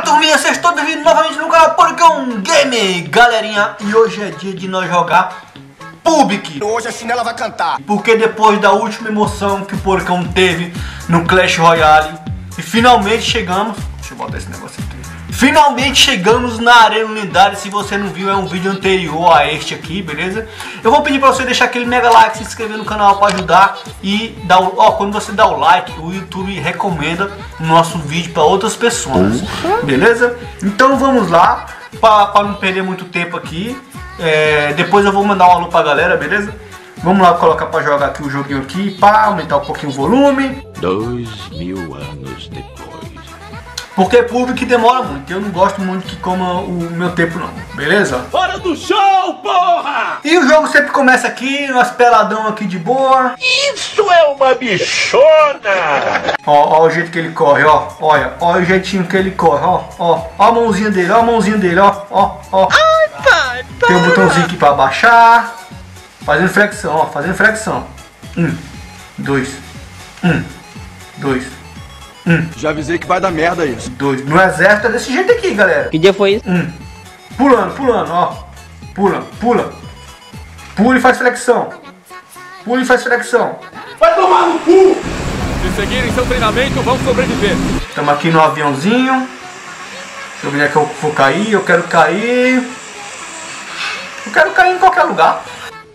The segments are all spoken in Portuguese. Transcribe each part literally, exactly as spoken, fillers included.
Turminha, vocês todos bem-vindos novamente no canal Porcão Game, galerinha. E hoje é dia de nós jogar Public. Hoje a chinela vai cantar. Porque depois da última emoção que o Porcão teve no Clash Royale, e finalmente chegamos... Deixa eu botar esse negócio aqui. Finalmente chegamos na Arena Lendária. Se você não viu, é um vídeo anterior a este aqui, beleza? Eu vou pedir pra você deixar aquele mega like, se inscrever no canal pra ajudar. E dar o, ó, quando você dá o like, o YouTube recomenda o nosso vídeo pra outras pessoas, beleza? Então vamos lá, pra, pra não perder muito tempo aqui. é, Depois eu vou mandar um alô pra galera, beleza? Vamos lá colocar pra jogar aqui o joguinho aqui, pra aumentar um pouquinho o volume. Dois mil anos depois. Porque Public demora muito, eu não gosto muito que coma o meu tempo não, beleza? Hora do show, porra! E o jogo sempre começa aqui, nós peladão aqui de boa. Isso é uma bichona! Ó, ó o jeito que ele corre, ó, olha, ó o jeitinho que ele corre, ó, ó, ó a mãozinha dele, ó a mãozinha dele, ó, ó, ó. Ai, pai, para. Tem um botãozinho aqui pra abaixar, fazendo flexão, ó, fazendo flexão. Um, dois, um, dois. Um, Já avisei que vai dar merda isso. dois. No exército é desse jeito aqui, galera. Que dia foi isso? Um. Pulando, pulando, ó. Pula, pula. Pula e faz flexão. Pula e faz flexão. Vai tomar no cu! Se seguirem seu treinamento, vão sobreviver. Estamos aqui no aviãozinho. Deixa eu ver onde é que eu vou cair. Eu quero cair. Eu quero cair em qualquer lugar.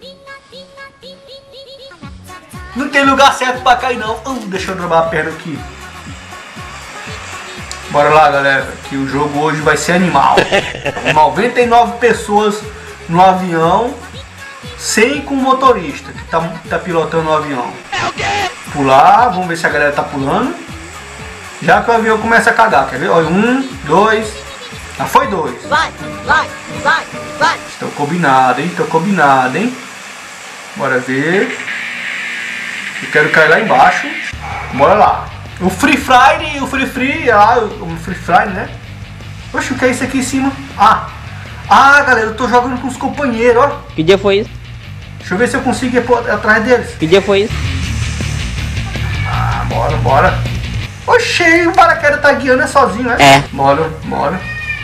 Não tem lugar certo pra cair não. Uh, deixa eu dobrar a perna aqui. Bora lá, galera, que o jogo hoje vai ser animal. noventa e nove pessoas no avião, sem com o motorista que tá, tá pilotando o avião. Pular, vamos ver se a galera tá pulando. Já que o avião começa a cagar, quer ver? Olha, um, dois, já foi dois. Vai, vai, vai, vai. Estão combinado, hein? Estão combinado, hein? Bora ver. Eu quero cair lá embaixo. Bora lá. O Free Fire, o Free Free, ah, o Free Fire, né? Oxe, o que é isso aqui em cima? Ah, ah, galera, eu tô jogando com os companheiros, ó. Que dia foi isso? Deixa eu ver se eu consigo ir por, atrás deles. Que dia foi isso? Ah, bora, bora. Oxê, o paraquedas tá guiando é sozinho, né? É. Bora, bora.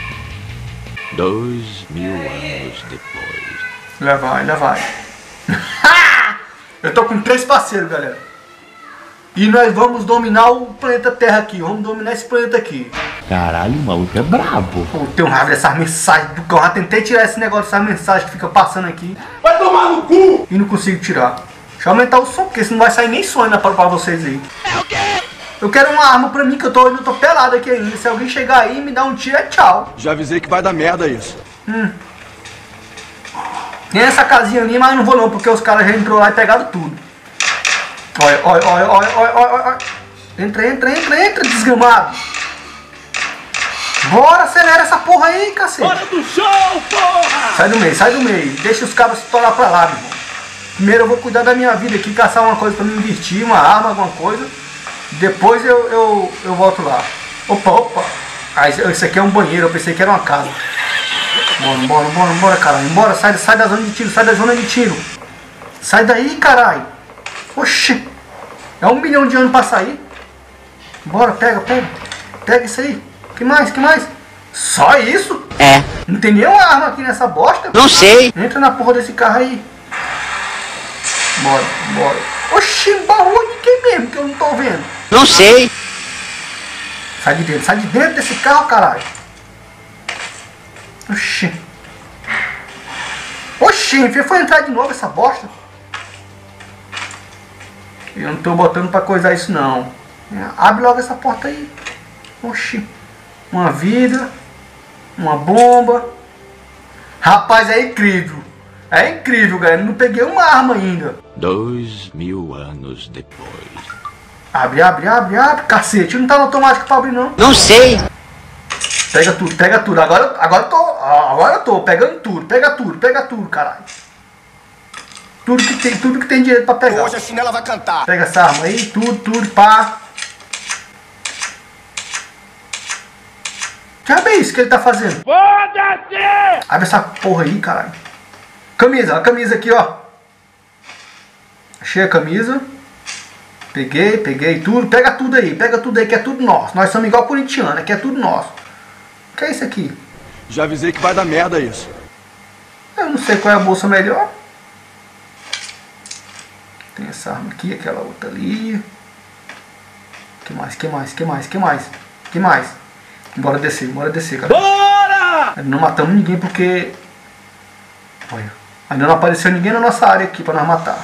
Dois mil anos depois. Lá vai, lá vai. Eu tô com três parceiros, galera. E nós vamos dominar o planeta Terra aqui. Vamos dominar esse planeta aqui. Caralho, o maluco é brabo. Pô, tem um raiva dessas mensagens do cão. Já tentei tirar esse negócio dessas mensagens que fica passando aqui. Vai tomar no cu! E não consigo tirar. Deixa eu aumentar o som, porque senão não vai sair nem som ainda pra, pra vocês aí. É o quê? Eu quero uma arma pra mim, que eu tô, eu tô pelado aqui ainda. Se alguém chegar aí e me dar um tiro, é tchau. Já avisei que vai dar merda isso. Hum. Tem essa casinha ali, mas não vou não, porque os caras já entrou lá e pegaram tudo. Olha, olha, olha, olha, olha, olha, olha. Entra, entra, entra, entra, desgramado. Bora, acelera essa porra aí, cacete. Hora do show, porra! Sai do meio, sai do meio. Deixa os cabos se torar pra lá, meu irmão. Primeiro eu vou cuidar da minha vida aqui, caçar uma coisa pra me investir, uma arma, alguma coisa. Depois eu, eu, eu volto lá. Opa, opa. Ah, isso aqui é um banheiro, eu pensei que era uma casa. Bora, bora, bora, bora, caralho. Bora, sai, sai da zona de tiro, sai da zona de tiro. Sai daí, caralho. Oxi, é um milhão de anos pra sair. Bora, pega, pega. Pega isso aí. Que mais, que mais? Só isso? É. Não tem nenhuma arma aqui nessa bosta? Não sei. Entra na porra desse carro aí. Bora, bora. Oxi, barulho de quem mesmo que eu não tô vendo? Não sei. Sai de dentro, sai de dentro desse carro, caralho. Oxi. Oxi, enfim, foi entrar de novo essa bosta. Eu não tô botando pra coisar isso não. Abre logo essa porta aí. Oxi. Uma vida. Uma bomba. Rapaz, é incrível. É incrível, galera. Não peguei uma arma ainda. Dois mil anos depois. Abre, abre, abre, abre. Cacete, não tá no automático pra abrir não. Não sei. Pega tudo, pega tudo. Agora, agora eu tô. Agora eu tô pegando tudo. Pega tudo, pega tudo, caralho. Tudo que tem, tudo que tem direito pra pegar. Hoje a chinela vai cantar. Pega essa arma aí, tudo, tudo, pá. Já é isso que ele tá fazendo. Foda-se! Abre essa porra aí, caralho. Camisa, a camisa aqui, ó. Achei a camisa. Peguei, peguei tudo. Pega tudo aí, pega tudo aí, que é tudo nosso. Nós somos igual corintiano, que é tudo nosso. O que é isso aqui? Já avisei que vai dar merda isso. Eu não sei qual é a bolsa melhor. Tem essa arma aqui, aquela outra ali. Que mais, que mais, que mais, que mais? Que mais? Bora descer, bora descer, cara. Bora! Não matamos ninguém porque... Olha, ainda não apareceu ninguém na nossa área aqui pra nós matar.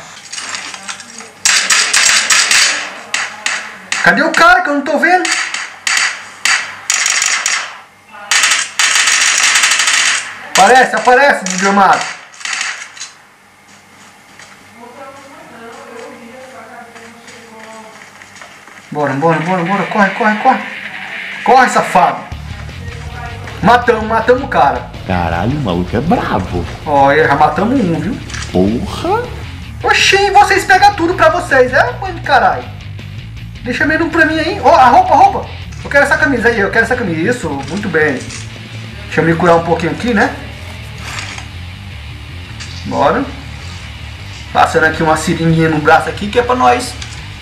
Cadê o cara que eu não tô vendo? Aparece, aparece, desgramado. Bora, bora, bora, bora. Corre, corre, corre. Corre, safado. Matamos, matamos o cara. Caralho, o maluco é brabo. Olha, já matamos um, viu? Porra! Oxi, vocês pegam tudo pra vocês, é? Mãe de caralho. Deixa mesmo pra mim aí. Ó, oh, a roupa, a roupa. Eu quero essa camisa aí, eu quero essa camisa. Isso, muito bem. Deixa eu me curar um pouquinho aqui, né? Bora. Passando aqui uma seringuinha no braço aqui, que é pra nós.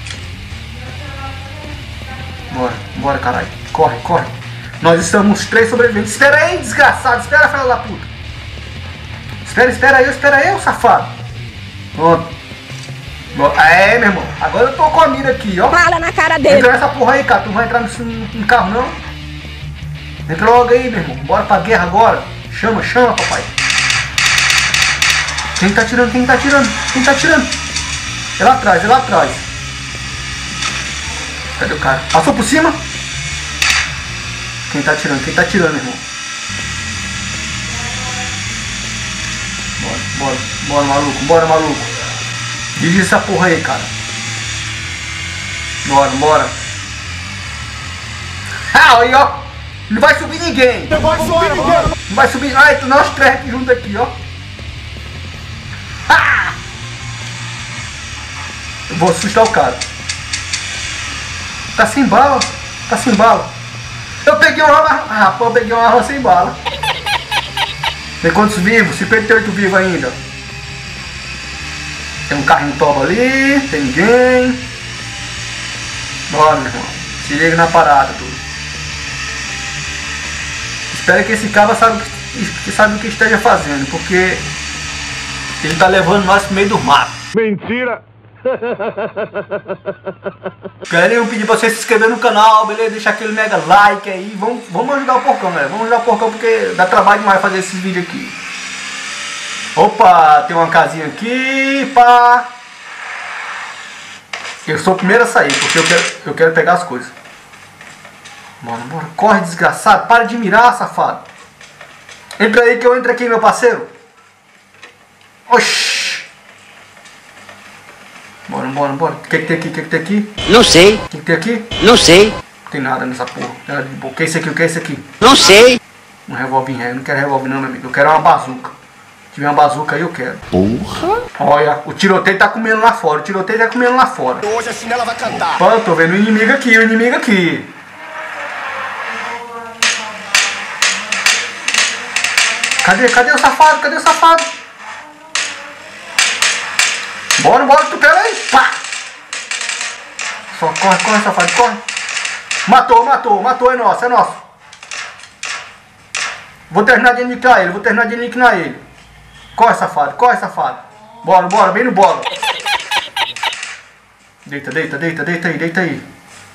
Bora, bora, caralho. Corre, corre. Nós estamos três sobreviventes. Espera aí, desgraçado. Espera, filha da puta. Espera, espera aí, espera aí, safado. Pronto. É, meu irmão. Agora eu tô com a mira aqui, ó. Fala na cara dele. Entra nessa porra aí, cara. Tu não vai entrar no, no carro, não? Entra logo aí, meu irmão. Bora pra guerra agora. Chama, chama, papai. Quem tá atirando? Quem tá atirando? Quem tá atirando? É lá atrás, é lá atrás. Cadê o cara? Passou por cima? Quem tá atirando? Quem tá atirando, meu irmão? Bora, bora, bora, maluco, bora, maluco. Dirige essa porra aí, cara. Bora, bora. Ah, aí, ó. Não vai subir ninguém. Não vai subir ninguém. Não vai subir. Ai, nós três aqui juntos aqui, ó. Ah! Eu vou assustar o cara. Tá sem bala. Tá sem bala. Eu peguei uma arma. Ah, rapaz, eu peguei uma arma sem bala. Tem quantos vivos? cinquenta e oito vivos ainda. Tem um carrinho toba ali. Tem ninguém. Bora, meu irmão. Se liga na parada, tudo. Espero que esse cara saiba que, sabe o que esteja fazendo, porque ele tá levando nós pro meio do mato. Mentira! Galera, eu pedi pra você se inscrever no canal, beleza? Deixar aquele mega like aí. Vamos, vamos ajudar o porcão, galera. Vamos ajudar o porcão porque dá trabalho demais fazer esses vídeos aqui. Opa, tem uma casinha aqui, pá. Eu sou o primeiro a sair, porque eu quero, eu quero pegar as coisas. Bora, bora. Corre, desgraçado. Para de mirar, safado. Entra aí que eu entro aqui, meu parceiro. Oxi. Bora, bora, bora. O que que tem aqui? O que que tem aqui? Não sei. O que que tem aqui? Não sei. Não tem nada nessa porra. O que é isso aqui? O que é isso aqui? Não sei. Um revólver em ré. Eu não quero revólver não, meu amigo. Eu quero uma bazuca. Se tiver uma bazuca aí, eu quero. Porra! Olha, o tiroteio tá comendo lá fora. O tiroteio tá comendo lá fora. Hoje a chinela vai cantar. Pô, eu tô vendo o inimigo aqui, o inimigo aqui. Cadê? Cadê o safado? Cadê o safado? Bora, bora, tu pega aí. Pá! Só corre, corre, safado, corre. Matou, matou, matou, é nosso, é nosso. Vou terminar de aniquilar ele, vou terminar de aniquilar ele. Corre, safado, corre, safado. Bora, bora, bem no bolo. Deita, deita, deita, deita aí, deita aí.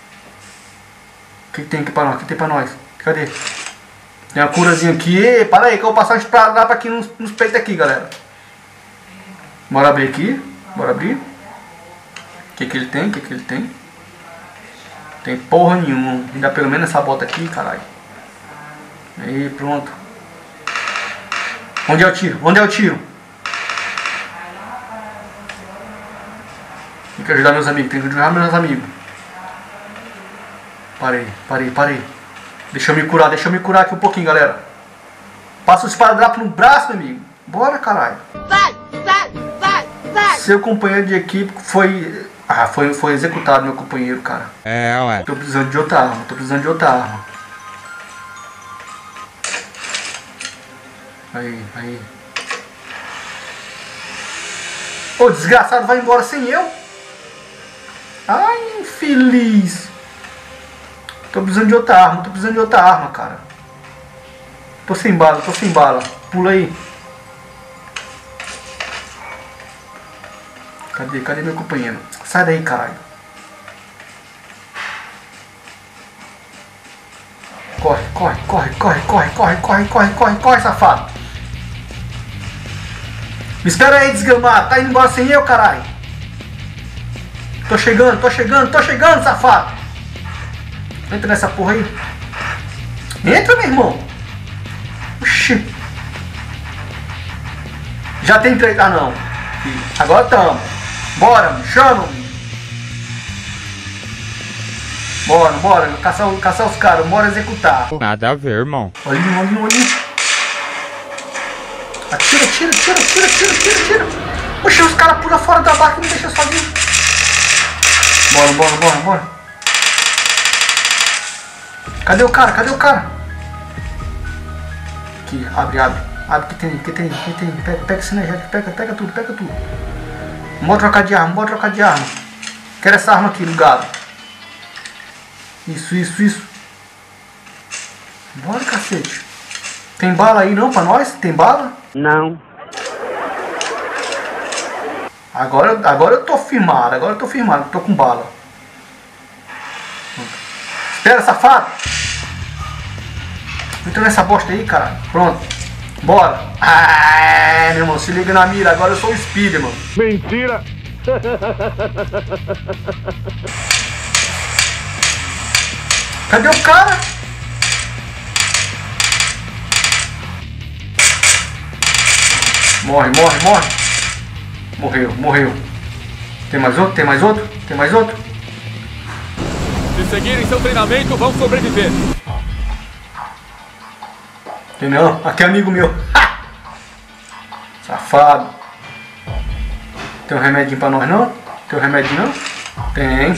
O que tem aqui pra nós? O que tem pra nós? Cadê? Tem uma curazinha aqui. Ei, para aí que eu vou passar um esparadrapo aqui nos, nos peitos aqui, galera. Bora abrir aqui. Bora abrir. O que que ele tem? O que que ele tem? Tem porra nenhuma. Me dá pelo menos essa bota aqui, caralho. Aí, pronto. Onde é o tiro? Onde é o tiro? Tem que ajudar meus amigos. Tem que ajudar meus amigos. Parei, parei, parei. Deixa eu me curar, deixa eu me curar aqui um pouquinho, galera. Passa o esparadrapo no braço, meu amigo. Bora, caralho. Vai, vai, vai, vai. Seu companheiro de equipe foi... Ah, foi, foi executado, meu companheiro, cara. É, ué. Tô precisando de outra arma, tô precisando de outra arma. Aí, aí. Ô, desgraçado, vai embora sem eu? Ai, infeliz. Tô precisando de outra arma, tô precisando de outra arma, cara. Tô sem bala, tô sem bala. Pula aí. Cadê? Cadê meu companheiro? Sai daí, caralho. Corre, corre, corre, corre, corre, corre, corre, corre, corre, corre, safado. Me espera aí, desgramado. Tá indo embora sem eu, caralho. Tô chegando, tô chegando, tô chegando, safado. Entra nessa porra aí. Entra, meu irmão. Oxi. Já tem três. Ah, não. Agora tamo. Bora, chama-me. Bora, bora. Caçar, caçar os caras. Bora executar. Nada a ver, irmão. Olha, olha, olha. Atira, tira, tira, tira, tira, tira, tira. Oxi, os caras pulam fora da barca e me deixam sozinho. Bora, bora, bora, bora. Cadê o cara? Cadê o cara? Aqui, abre, abre. Abre que tem, que tem, que tem. Pega, pega esse energético, pega, pega tudo, pega tudo. Bora trocar de arma, bora trocar de arma. Quero essa arma aqui, ligado. Isso, isso, isso. Bora, cacete. Tem bala aí não pra nós? Tem bala? Não. Agora, agora eu tô firmado, agora eu tô firmado, tô com bala. Espera, safado. Entra nessa bosta aí, cara. Pronto. Bora. Ah, meu irmão, se liga na mira, agora eu sou o Speed, mano. Mentira! Cadê o cara? Morre, morre, morre. Morreu, morreu. Tem mais outro? Tem mais outro? Tem mais outro? Se seguirem seu treinamento, vão sobreviver. Tem não? Aqui é amigo meu. Ha! Safado. Tem um remedinho pra nós não? Tem um remédio não? Tem.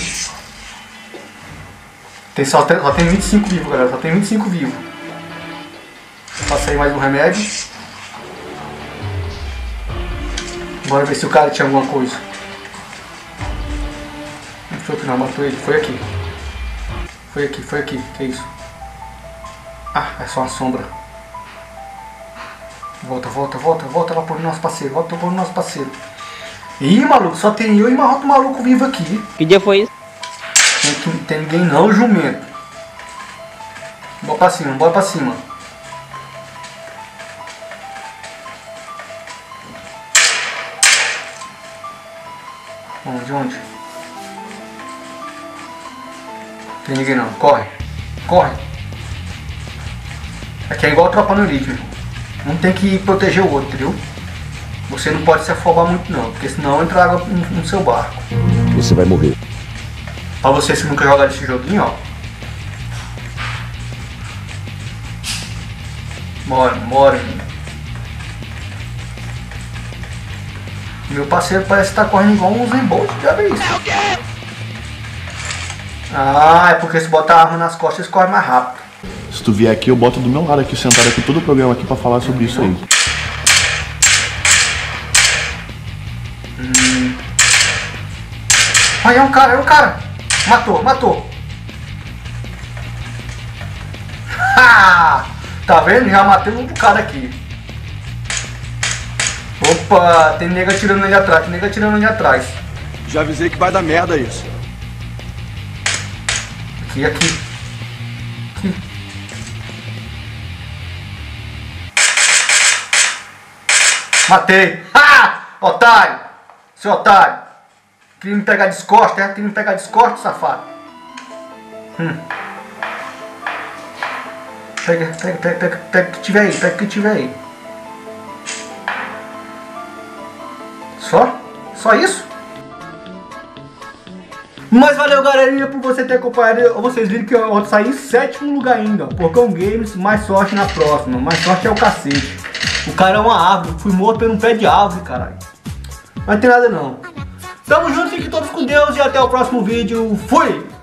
Tem só, tem, só tem vinte e cinco vivos, galera. Só tem vinte e cinco vivos. Passa aí mais um remédio. Bora ver se o cara tinha alguma coisa. Não foi que não, matou ele. Foi aqui. Foi aqui, foi aqui. Que isso? Ah, é só uma sombra. Volta, volta, volta, volta lá pro nosso parceiro. Volta pro nosso parceiro. Ih, maluco, só tem eu e mais outro maluco vivo aqui. Que dia foi isso? Tem, não tem ninguém não, jumento. Bora pra cima, bora pra cima. Onde, onde? Tem ninguém não, corre. Corre. Aqui é igual tropa no elite, meu. Um tem que proteger o outro, entendeu? Você não pode se afobar muito não, porque senão entra água no, no seu barco. Você vai morrer. Pra você se nunca jogar esse joguinho, ó. Bora, bora. Meu parceiro parece estar tá correndo igual um Usain Bolt, já vê isso. Ah, é porque se botar a arma nas costas, eles correm mais rápido. Se tu vier aqui, eu boto do meu lado aqui, sentado aqui, todo o programa aqui pra falar sobre isso aí. Hum. Aí é um cara, é um cara. Matou, matou. Ha! Tá vendo? Já matei um bocado aqui. Opa, tem nega atirando ali atrás, tem nega atirando ali atrás. Já avisei que vai dar merda isso. Aqui, aqui. Aqui. Matei. Ha! Otário. Seu otário. Queria me pegar de costas, é? Queria me pegar de costas, safado. Hum. Pega, pega, pega, pega, pega o que tiver aí, pega o que tiver aí. Só? Só isso? Mas valeu, galerinha, por você ter acompanhado. Vocês viram que eu saí em sétimo lugar ainda. Porcão Games, mais sorte na próxima. Mais sorte é o cacete. O cara é uma árvore. Fui morto por um pé de árvore, caralho. Mas não tem nada não. Tamo junto, fiquem todos com Deus e até o próximo vídeo. Fui!